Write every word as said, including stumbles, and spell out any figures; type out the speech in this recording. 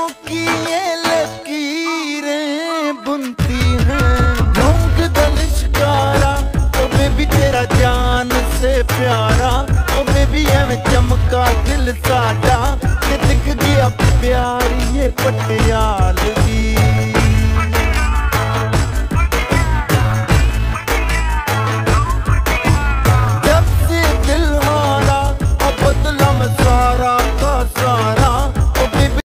की ये लकीरें बुनती हैं ढूंढ दलिशकारा। ओ बेबी तेरा जान से प्यारा, ओ बेबी एवें चमका दिल साडा, कि दिख गया प्यार ये पटियाल